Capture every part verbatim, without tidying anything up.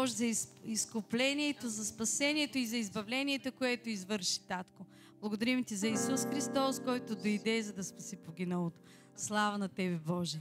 Боже, за изкуплението, за спасението и за избавлението, което извърши, Татко. Благодарим Ти за Исус Христос, който дойде, за да спаси погиналото. Слава на Тебе, Боже!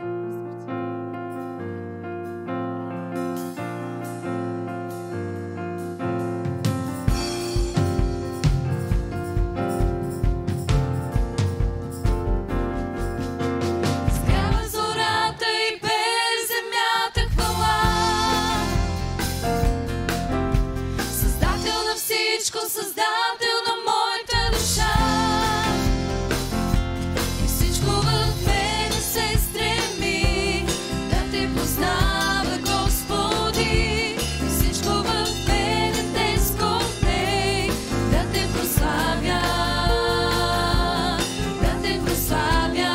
Създател на моята душа, и всичко в мене се стреми да те познава, Господи, и всичко в мене те скопне да те прославя, да те прославя.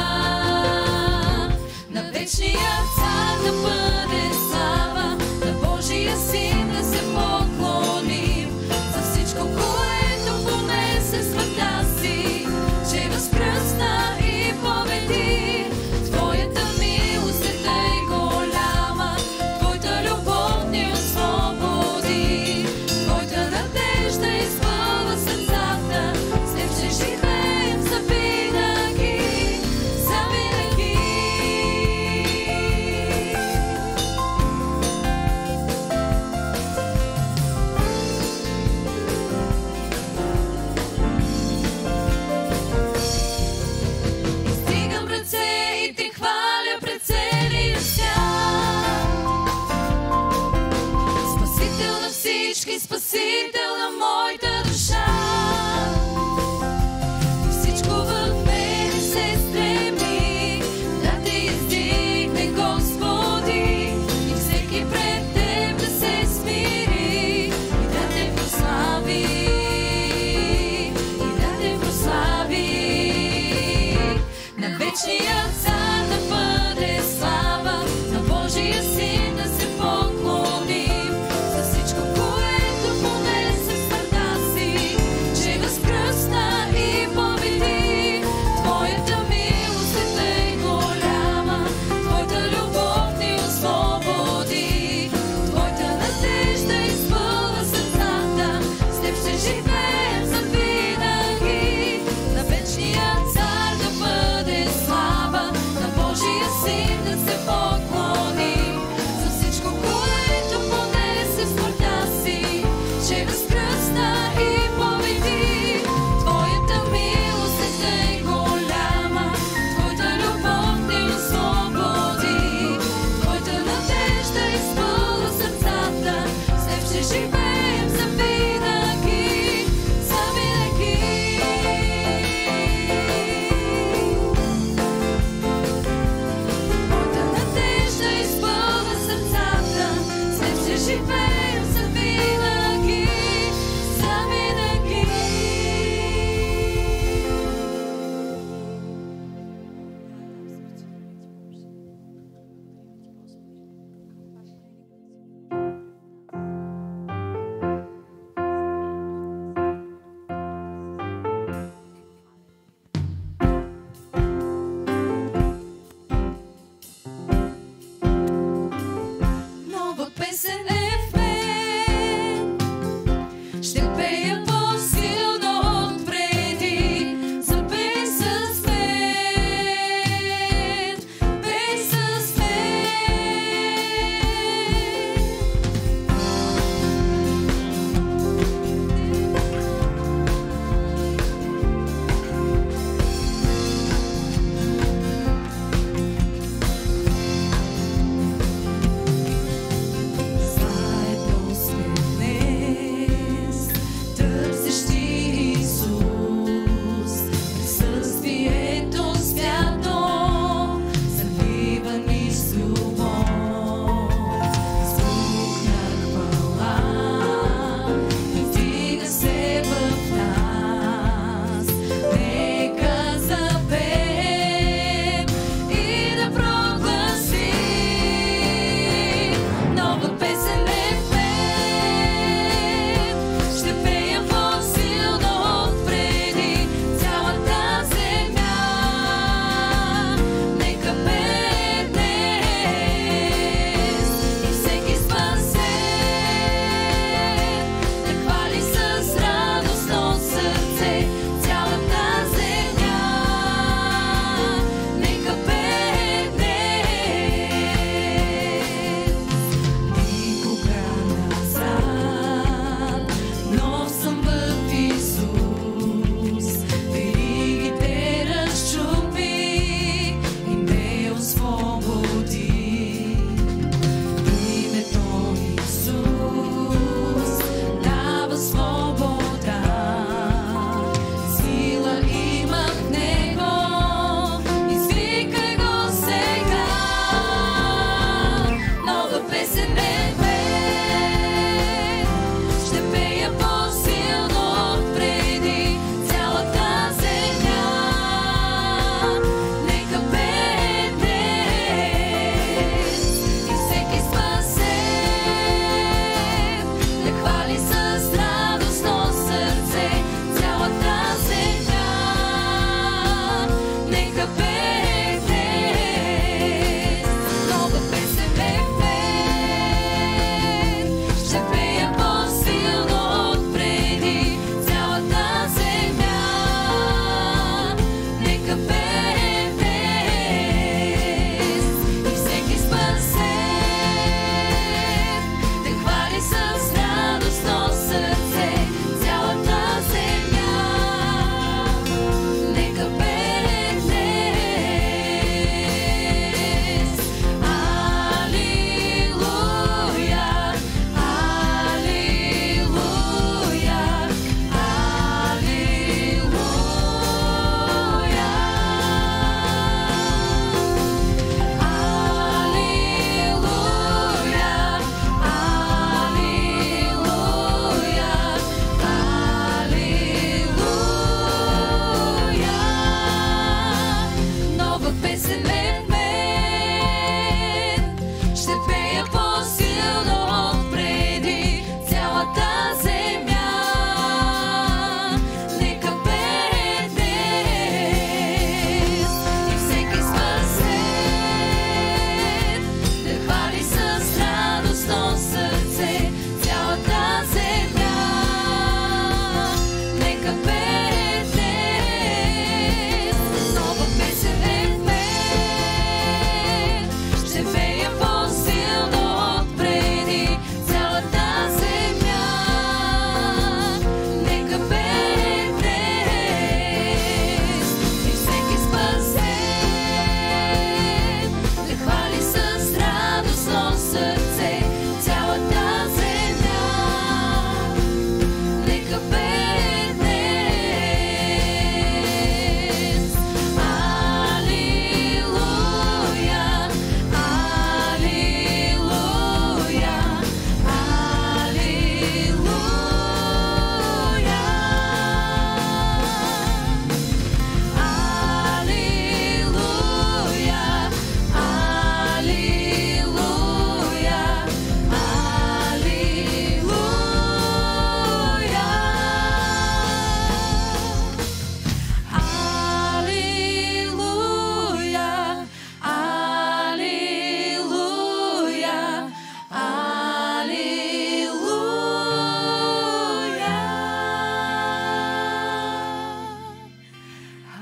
На вечния Цар да бъде слава, на Божия Син да се поклоним, за всичко, което понесе смъртта си, че възкръсна и победи. Твоята милост е тъй голяма, Твоята любов ни освободи, Твоята надежда изпълва сърцата, с Теб ще живеем завинаги, завинаги. Издигам ръце и Те хваля пред целия свят. Спасител на всички, Спасител на моята душа. И всичко в мене се стреми да Те издигне, Господи, и всеки пред Теб да се смири и да Те прослави, и да Те прослави. На вечния Цар да бъде слава, на Божия Син да се поклоним, за всичко, което понесе в смъртта си, че възкръсна и победи. Твоята милост е тъй голяма, Твоята любов ни освободи, Твоята надежда изпълва сърцата, с Теб ще живеем завинаги. На вечния Цар да бъде слава, на Божия Син да се поклоним, за всичко, което понесе в смъртта си, че възкръсна и победи. Твоята милост е тъй голяма, Твоята любов ни освободи, Твоята надежда изпълва сърцата, с Теб ще живеем завинаги, завинаги. Твоята надежда изпълва сърцата, с Теб ще живеем завинаги, завинаги. Нова песен е в мен, ще пея по-силно от преди. Запей с мен, пей с Заедно сме днес, търсещи Исус, присъствието свято, залива ни с любов. Звук на хвала вдига се в нас, нека запеем и да прогласим. Нова песен е в мен, ще пея по-силно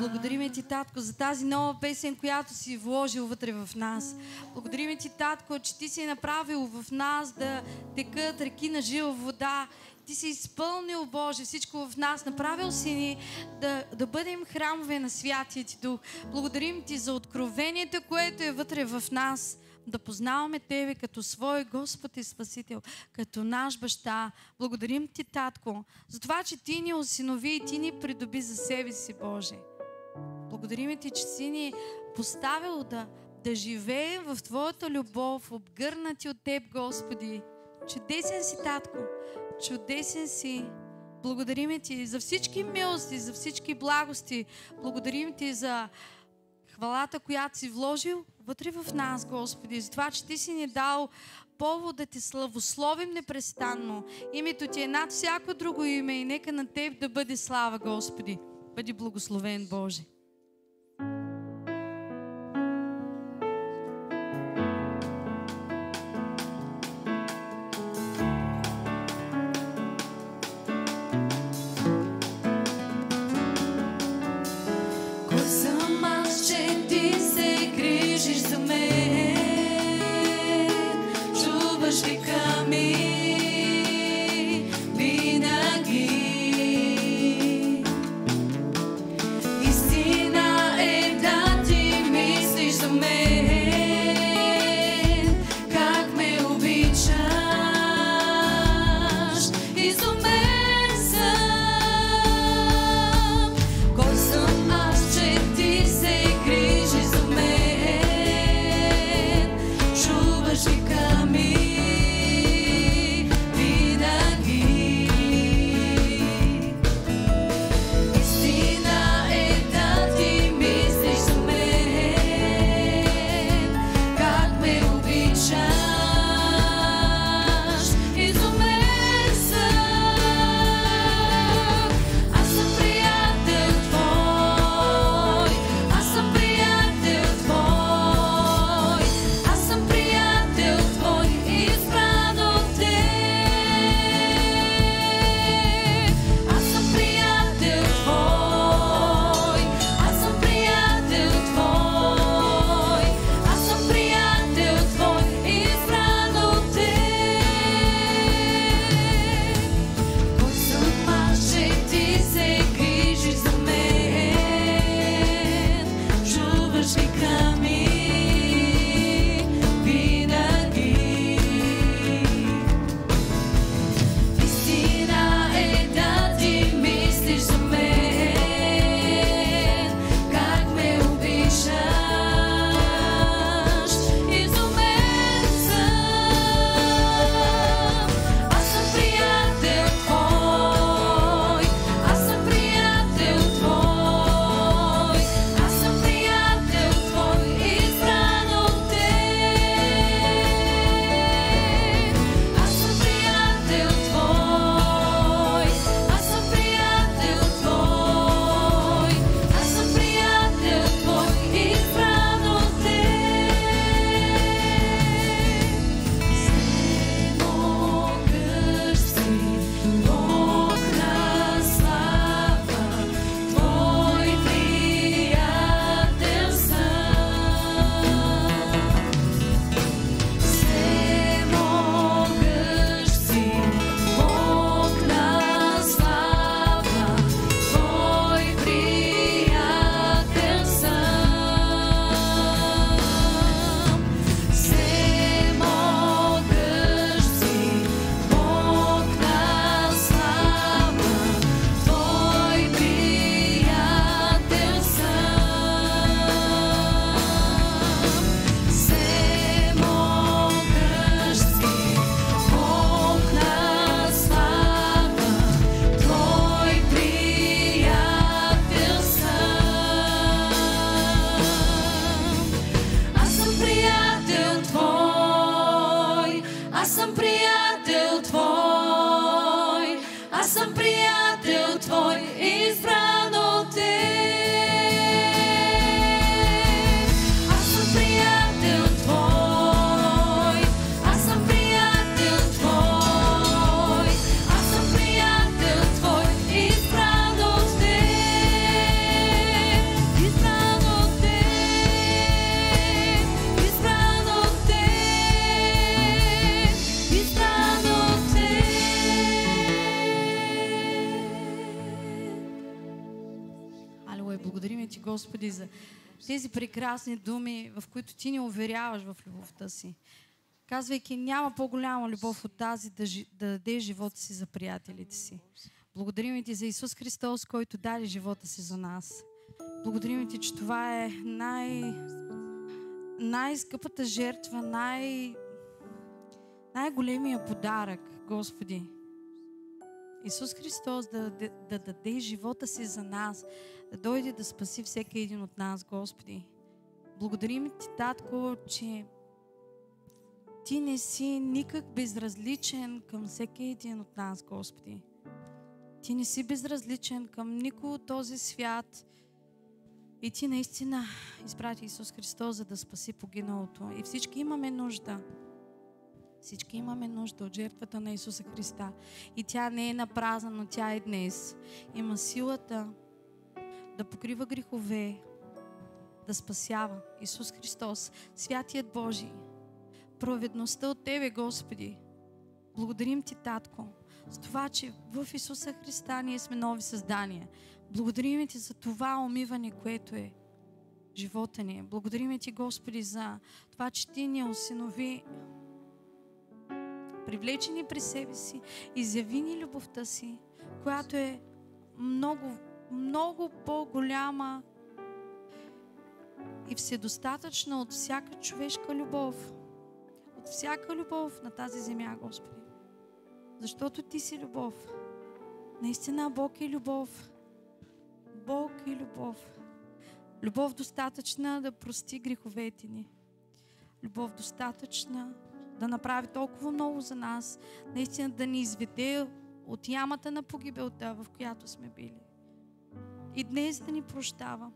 Благодарим Ти, Татко, за тази нова песен, която си вложил вътре в нас. Благодарим Ти, Татко, че Ти си направил в нас да текат реки на жива вода. Ти си изпълнил, Боже, всичко в нас. Направил си ни да, да бъдем храмове на Святия Ти Дух. Благодарим Ти за откровението, което е вътре в нас. Да познаваме Тебе като свой Господ и Спасител, като наш баща. Благодарим Ти, Татко, за това, че Ти ни осинови и Ти ни придоби за себе си, Боже. Благодарим Ти, че си ни поставил да, да живеем в Твоята любов, обгърнати от Теб, Господи. Чудесен си, Татко, чудесен си. Благодарим Ти за всички милости, за всички благости. Благодарим Ти за хвалата, която си вложил вътре в нас, Господи, за това, че Ти си ни дал повод да Те славословим непрестанно. Името Ти е над всяко друго име и нека на Теб да бъде слава, Господи. Бъди благословен, Боже. Кой съм аз, че Ти се грижиш за мен? Чуваш вика ми винаги. Истина Алелуя. Благодарим Ти, Господи, за тези прекрасни думи, в които Ти ни уверяваш в любовта си. Казвайки, няма по-голяма любов от тази да, жи, да даде живота си за приятелите си. Благодарим Ти за Исус Христос, който даде живота си за нас. Благодарим Ти, че това е най... най-скъпата жертва, най... най-големия подарък, Господи. Исус Христос да, да, да даде живота си за нас, да дойде да спаси всеки един от нас, Господи. Благодарим Ти, Татко, че Ти не си никак безразличен към всеки един от нас, Господи. Ти не си безразличен към никой от този свят. И Ти наистина изпрати Исус Христос, за да спаси погиналото. И всички имаме нужда. Всички имаме нужда от жертвата на Исуса Христа. И тя не е напразна, но тя е днес. Има силата да покрива грехове, да спасява. Исус Христос, Святият Божий, праведността от Тебе, Господи. Благодарим Ти, Татко, за това, че в Исуса Христа ние сме нови създания. Благодарим Ти за това умиване, което е живота ни. Благодарим Ти, Господи, за това, че Ти ни осинови, привлечи ни при себе си, изяви ни любовта си, която е много, много по-голяма и вседостатъчна от всяка човешка любов. От всяка любов на тази земя, Господи. Защото Ти си любов. Наистина Бог е любов. Бог е любов. Любов достатъчна да прости греховете ни. Любов достатъчна да направи толкова много за нас. Наистина да ни изведе от ямата на погибелта, в която сме били. И днес да ни прощава.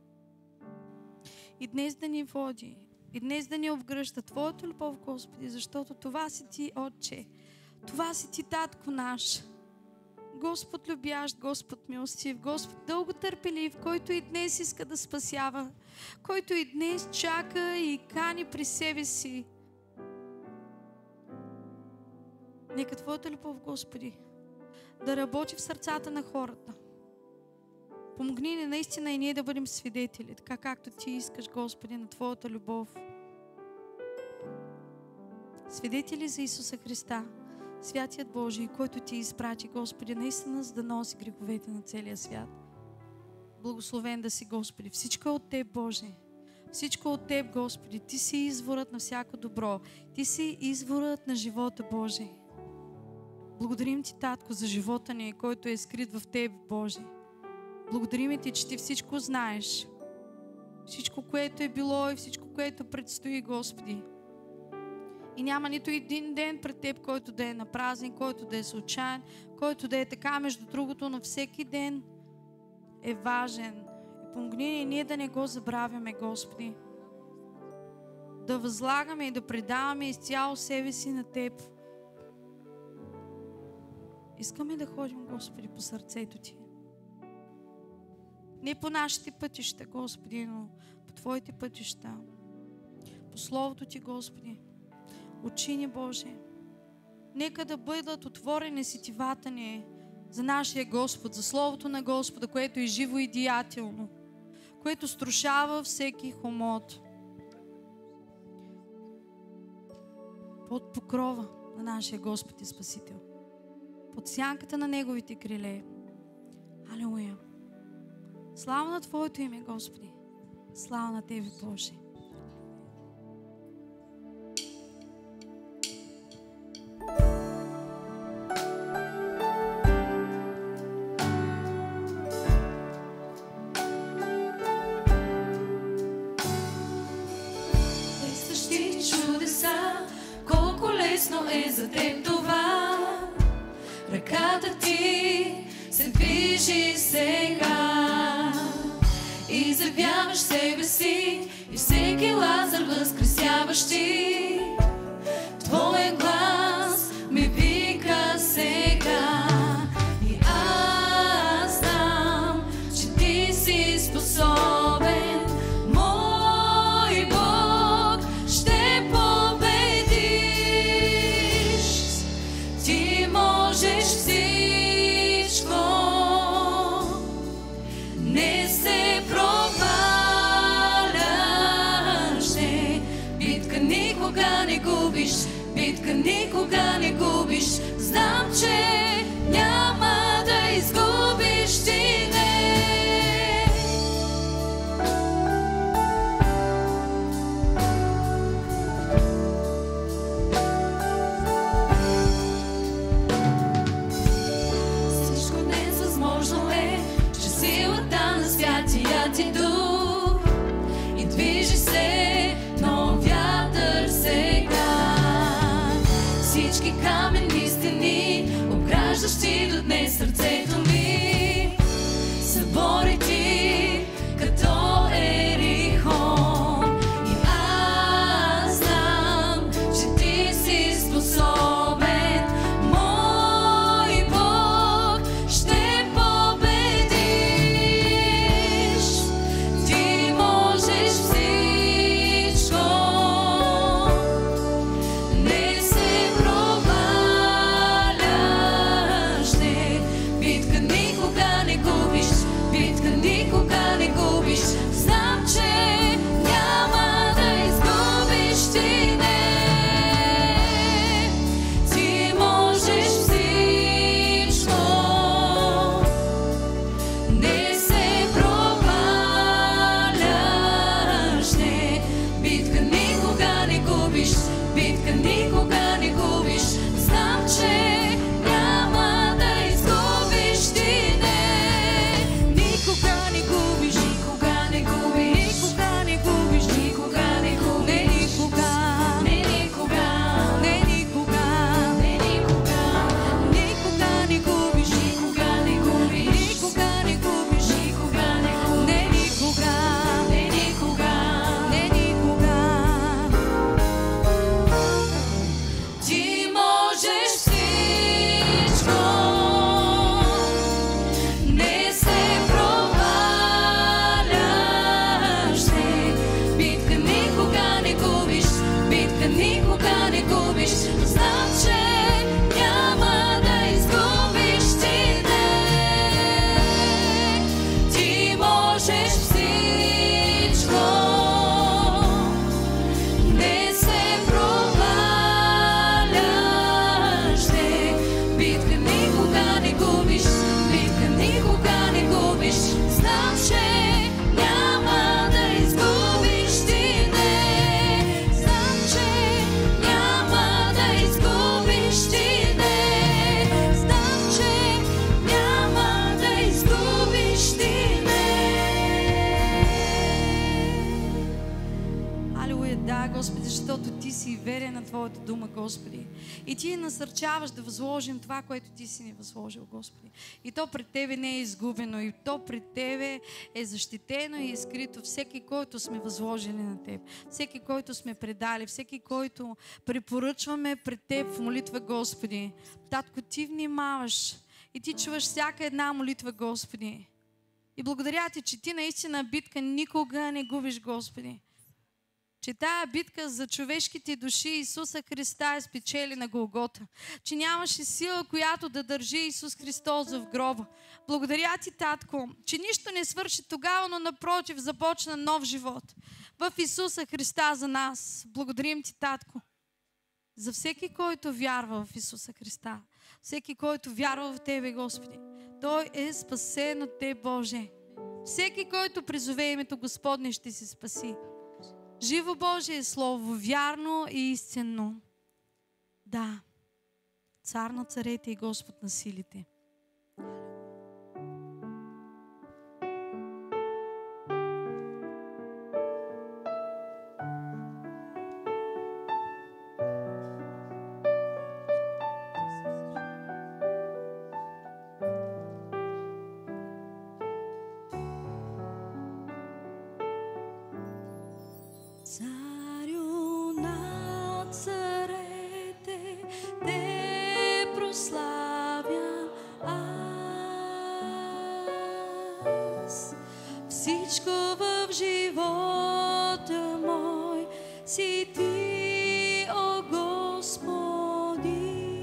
И днес да ни води. И днес да ни обгръща Твоята любов, Господи, защото това си Ти, Отче. Това си Ти, Татко наш. Господ любящ, Господ милостив, Господ дълго търпелив, който и днес иска да спасява, който и днес чака и кани при себе си. Нека Твоята любов, Господи, да работи в сърцата на хората. Помогни ни наистина и ние да бъдем свидетели, така както Ти искаш, Господи, на Твоята любов. Свидетели за Исуса Христа, Святият Божий, който Ти изпрати, Господи, наистина, за да носи греховете на целия свят. Благословен да си, Господи. Всичко е от Теб, Боже. Всичко е от Теб, Господи. Ти си изворът на всяко добро. Ти си изворът на живота, Боже. Благодарим Ти, Татко, за живота ни, който е скрит в Теб, Боже. Благодарим Ти, че Ти всичко знаеш. Всичко, което е било и всичко, което предстои, Господи. И няма нито един ден пред Теб, който да е напразен, който да е случайен, който да е така между другото, но всеки ден е важен. И помогни ни ние да не го забравяме, Господи. Да възлагаме и да предаваме изцяло себе си на Теб. Искаме да ходим, Господи, по сърцето Ти. Не по нашите пътища, Господи, но по Твоите пътища. По Словото Ти, Господи. Учи ни, Боже. Нека да бъдат отворени сетивата ни за нашия Господ, за Словото на Господа, което е живо и деятелно, което струшава всеки хомот. Под покрова на нашия Господ и Спасител. Под сянката на Неговите криле. Алелуя. Слава на Твоето име, Господи. Слава на Тебе, Боже. Действащи чудеса, колко лесно е за Теб това. Ръката Ти се движи сега. Изявяваш себе си и всеки Лазар възкресяваш Ти. Твоя глас ме вика сега. И аз знам, че Ти си способен. Мой Бог, ще победиш. Ти можеш всичко. Не се битка никога не губиш. Знам, че няма да изгубиш ти не. Всичко днес възможно е, че силата на Святия ти дух и движи се, но вятър сега. Всички каменни стени, обграждащи до днес сърцето ми, събори ти като Ерихон. И аз знам, че ти си способен, мой Бог, ще победиш. Ти можеш всичко, не се проваляш, не. Битка никога не губиш, битка никога не губиш. Знам, че няма да изгубиш ти не. Ти можеш всичко, не се проваляш, не. Битка никога не губиш, битка никога не губиш. Знам, че няма да изгубиш ти не. Никога не губиш, никога не губиш, никога не губиш, никога не губиш, не никога, не никога, не никога, не никога, никога не губиш, никога не губиш, никога не губиш, никога не губиш, не никога, не никога, не никога. Ти можеш всичко, не се проваляш, не. Битка никога не губиш, битка никога не губиш. Знам, че няма да изгубиш ти не. Ти можеш всичко, не се проваляш, не. Битка никога не губиш, битка никога не губиш. Знам, че няма да изгубиш ти не. Знам, че няма да изгубиш ти не. Знам, че няма да изгубиш ти не. Алелуя, да, Господи, защото Ти си верен на Твоята дума, Господи. И Ти ни насърчаваш да възложим това, което Ти си ни възложил, Господи. И то пред Тебе не е изгубено, и то пред Тебе е защитено и е скрито. Всеки, който сме възложили на Теб, всеки, който сме предали, всеки, който препоръчваме пред Теб в молитва, Господи. Татко, Ти внимаваш и Ти чуваш всяка една молитва, Господи. И благодаря Ти, че Ти наистина битка никога не губиш, Господи. Че тая битка за човешките души Исуса Христа е спечели на Голгота. Че нямаше сила, която да държи Исус Христос в гроба. Благодаря Ти, Татко, че нищо не свърши тогава, но напротив започна нов живот в Исуса Христа за нас. Благодарим Ти, Татко, за всеки, който вярва в Исуса Христа. Всеки, който вярва в Тебе, Господи. Той е спасен от Теб, Боже. Всеки, който призове името Господне, ще се спаси. Живо Божие Слово, вярно и истинно. Да, Цар на царете и Господ на силите. Царю на царете, те прославям аз. Всичко в живота мой си Ти, о Господи.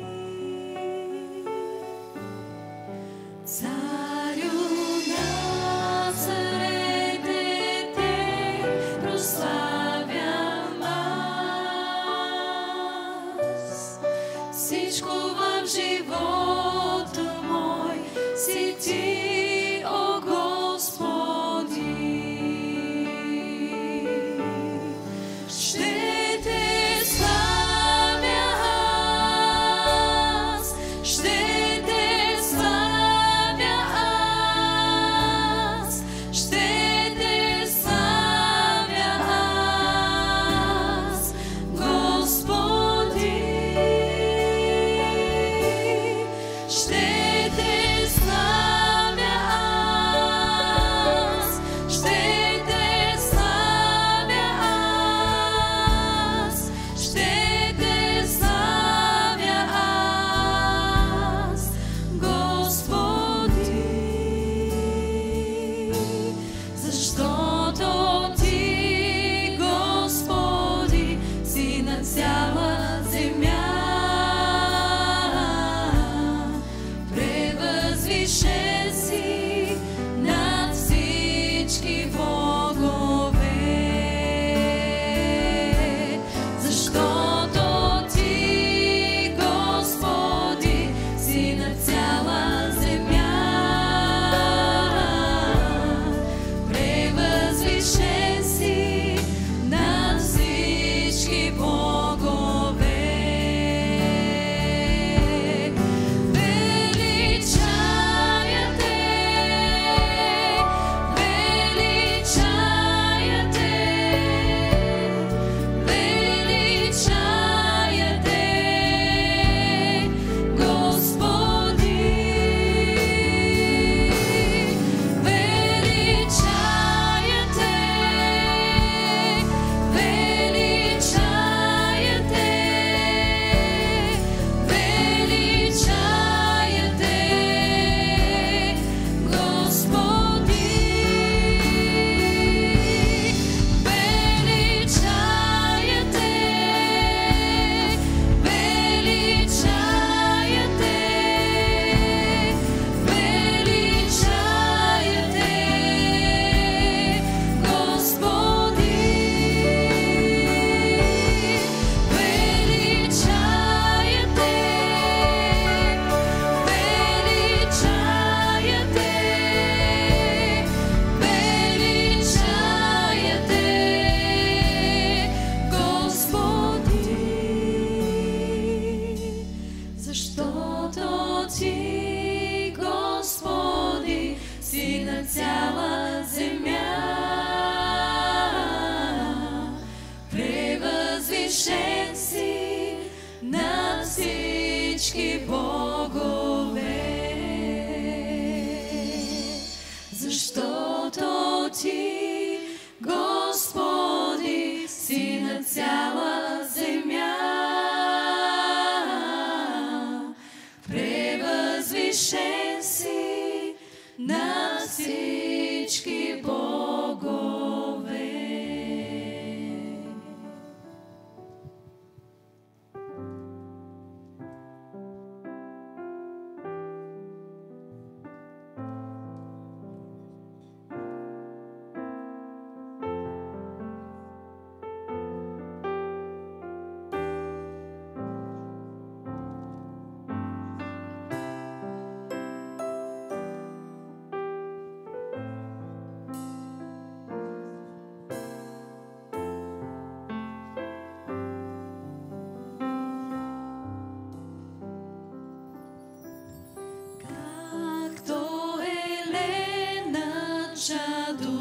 Царю на царете, те прославям аз. Ти, Господи, си на цяла земя. Превъзвишен си над всички богове. Както Елена чадо